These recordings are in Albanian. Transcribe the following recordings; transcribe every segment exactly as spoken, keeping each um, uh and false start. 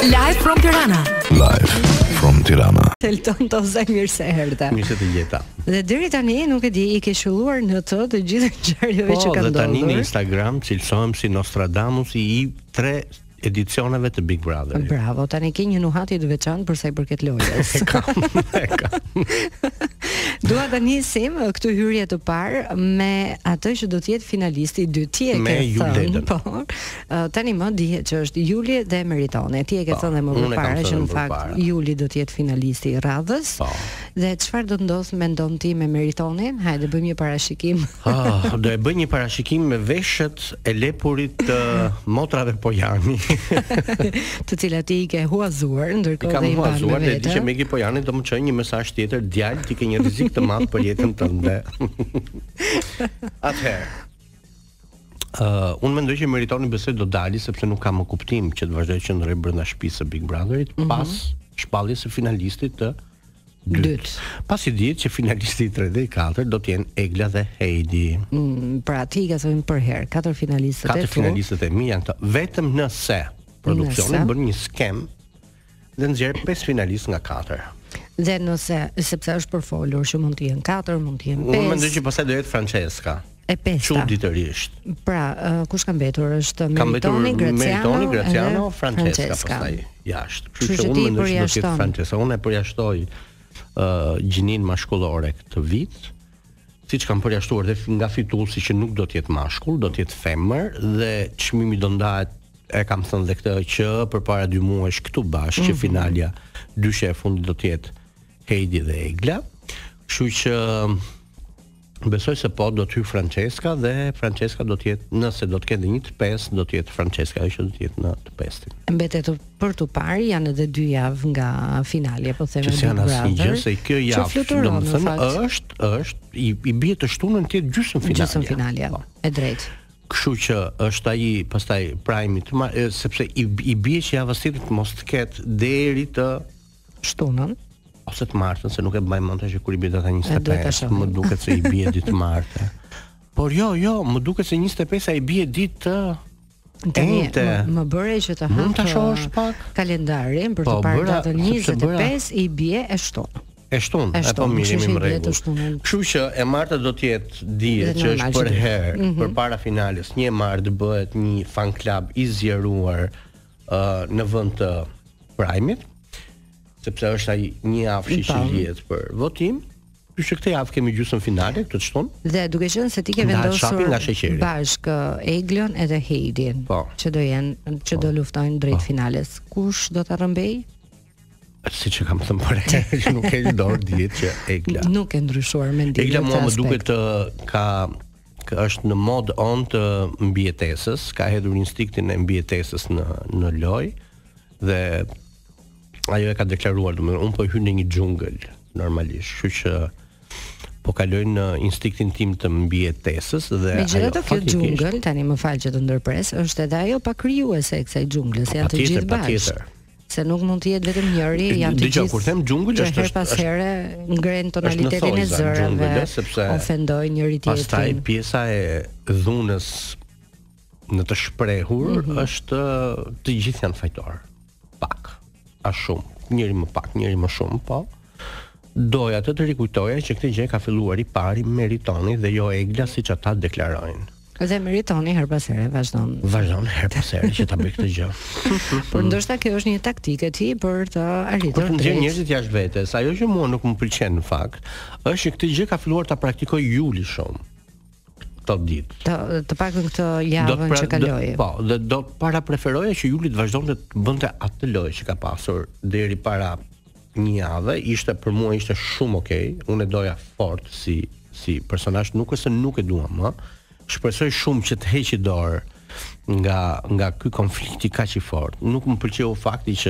Live from Tirana. Live from Tirana. Telton to zë mirë se erdhe. Mirë se të gjeta. Dhe deri tani nuk e di, i ke shulluar në të të gjithë ngjarjeve që kanë ndodhur. Po, dhe tani në Instagram cilësohem si Nostradamus i tre edicioneve të Big Brother. Bravo, tani ke një nuhati të veçantë për sa i përket lojës. E kam, e kam. Dua ta nisim këtë hyrje të parë me atë që do të jetë finalisti i dytë. Ti e Me ke thënë, Juledën. po. Tani më dihet që është Juli dhe Meritone. Ti e ke Po, thënë më unë e kam përpara që thënë në më fakt përpara. Juli do të jetë finalisti i radhës. Po. Dhe çfarë do të ndodh mendon ti me Meritonin? Hajde bëjmë një parashikim. Ah, do e bëj një parashikim me veshët e lepurit të motrave Pojani. Të cilat ti i ke huazuar, I ndërkohë kam dhe i mban huazuar me dhe di që vete. Megi Pojani do më çojë një mesazh tjetër, djalë, ti ke një rrezik të madh për jetën tënde. Atëherë. Uh, unë mendoj që Meritoni besoj do dali sepse nuk ka më kuptim që të vazhdoj që ndroj brenda shtëpisë së Big Brotherit pas shpalljes së finalistit të dytë. Dytë. Pasi dihet që finalisti i tre dhe i katër do të jenë Egla dhe Heidi. Mm, pra ti ka thënë për herë, katër finalistët e Katër tu. finalistët e mi janë këta. Vetëm nëse produksioni Nëse. bën një skem dhe nxjerr pesë finalistë nga katër. Dhe nëse sepse është përfolur që mund të jenë katër, mund të jenë Unë pesë. mendoj që pastaj do jetë Francesca. E pesta. Çuditërisht. Pra, uh, kush ka mbetur është Ka mbetur Meritoni, Graciano, Meritoni, Graciano, edhe Francesca pastaj jashtë. Kështu Kështu që që ti unë mendoj që do të përjashton. jetë Francesca. Unë e përjashtoj uh, gjinin mashkullore këtë vit, siç kam përjashtuar dhe nga fituesi që nuk do të jetë mashkull, do të jetë femër dhe çmimi do ndahet, e kam thënë dhe këtë që përpara dy muajsh këtu bashkë që finalja dyshja e fundit do të jetë Heidi dhe Egla. Kështu që besoj se po do të hyj Francesca dhe Francesca do të jetë, nëse do të ketë një të pestë, do të jetë Francesca ajo që do të jetë në të pestin. Mbetet për të parë janë edhe dy javë nga finalja, po them Që se janë asnjë gjë, se kjo që javë, fluturon, në domethënë fakt. është, është i, i bie të shtunën të jetë gjysmë finalja. Gjysmë finalja. Po. E drejtë. Kështu që është ai pastaj prime të ma, e, sepse i, i bie që javës tjetër të mos të ketë deri të Shtunën. ose të martën, se nuk e bëj mend tash kur i bie data E, duhet ta njëzet e pesë, shohim. më duket se i bie ditë martë. Por jo, jo, më duket se njëzet e pesë ai bie ditë të Tani Ente. më, më bëre që të Mund ta hap shohësh uh, pak? kalendarin për Po, të parë bëra- datën sepse njëzet e bëra- pesë i bie e shtunë. E shtunë, E e po shtunë, mirë kështu jemi që i në bie të rregull. shtunën. Kështu që e marta do të jetë dihet Dhe që normal është për që di. herë, përpara finales, një e martë bëhet një fan club i zgjeruar uh, në vend të Prime-it, sepse është ai një afshi që Po. lihet për votim. Kështu që këtë javë kemi gjysmë finale këtë të shtunë. Dhe duke qenë se ti ke Ndahet vendosur shapi nga sheqeri. bashkë Eglon edhe Heidin, Po. që do jenë që do luftojnë drejt finales. Kush do ta rrëmbej? Siç e kam thënë për herë, që nuk e dorë dihet që Egla. Nuk e ndryshuar mendimin. Egla në mua këtë më aspekt. duket të ka ka është në mod on të mbijetesës, ka hedhur instinktin e mbijetesës në në lojë dhe ajo e ka deklaruar, domethënë unë po hyj në një xhungël normalisht, kështu që po kaloj në instinktin tim të mbijetesës dhe Megjithatë kjo faktikisht- xhungël, tani më fal që të ndërpres, është edhe ajo pa krijuese e kësaj xhunglës, janë të Patjetër, gjithë bashkë. patjetër. Se nuk mund të jetë vetëm njëri, janë të Dgjoj, gjithë. kur them xhungël, që është- her pas është- here ngren është në tonalitetin e thojza, zërave, xhungël, sepse ofendojnë njëri Pastaj tjetrin. pjesa e dhunës në të shprehur Mhm. është të gjithë janë fajtor. Pak, a shumë, njëri më pak, njëri më shumë, po. Doja të të rikujtoja që këtë gjë ka filluar i pari Meritoni dhe jo Egla siç ata deklarojnë. Dhe Meritoni her pas here vazhdon. Vazhdon her pas here që ta bëj këtë gjë. Por ndoshta kjo është një taktikë e tij për të Kur arritur të nxjerr drejt. njerëzit jashtë vetes, ajo që mua nuk më pëlqen në fakt, është që këtë gjë ka filluar ta praktikoj Juli shumë. Këto ditë. Të, të paktën këtë Do javën të pra- që kaloi. do- Po, dhe do para preferoja që Juli të vazhdonte të bënte atë lojë që ka pasur deri para një jave, ishte për mua ishte shumë okay. Unë e doja fort si si personazh, nuk është se nuk e dua më. Shpresoj shumë që të heqi dorë nga nga ky konflikti kaq i fortë. Nuk më pëlqeu fakti që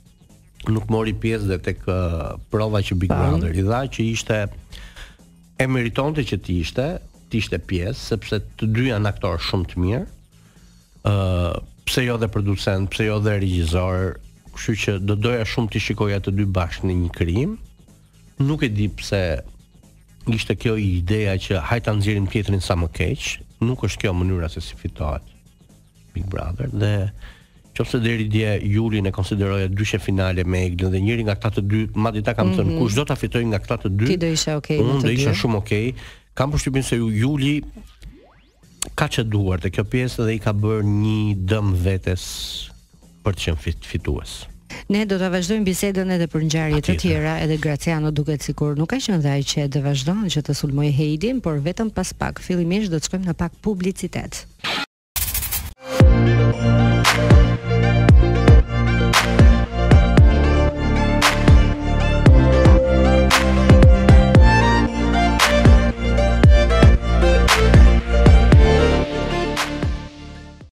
nuk mori pjesë dhe tek uh, prova që Big Brother i dha, që ishte e meritonte që të ishte, të ishte pjesë, sepse të dy janë aktorë shumë të mirë. Ë, uh, pse jo dhe producent, pse jo dhe regjisor, kështu që do doja shumë të shikoja të dy bashkë në një krim. Nuk e di pse ishte kjo ideja që hajta nxjerrim tjetrin sa më keq, nuk është kjo mënyra se si fitohet Big Brother dhe Qofse deri dje Julin e konsideroja dyshe finale me Eglin dhe njëri nga këta të dy, madje ta kam thënë, kush do ta fitojë nga këta të dy, Ti do ishe okay me unë të do isha dy. shumë okay. Kam përshtypjen se Juli ka çeduar te kjo pjesë dhe i ka bërë një dëm vetes për të qenë fit, fitues. Ne do ta vazhdojmë bisedën edhe për ngjarje të Patjetër. tjera, edhe Graciano duket sikur nuk ka qenë dhe ai që do vazhdon që të sulmoj Heidin, por vetëm pas pak. Fillimisht do të shkojmë në pak publicitet.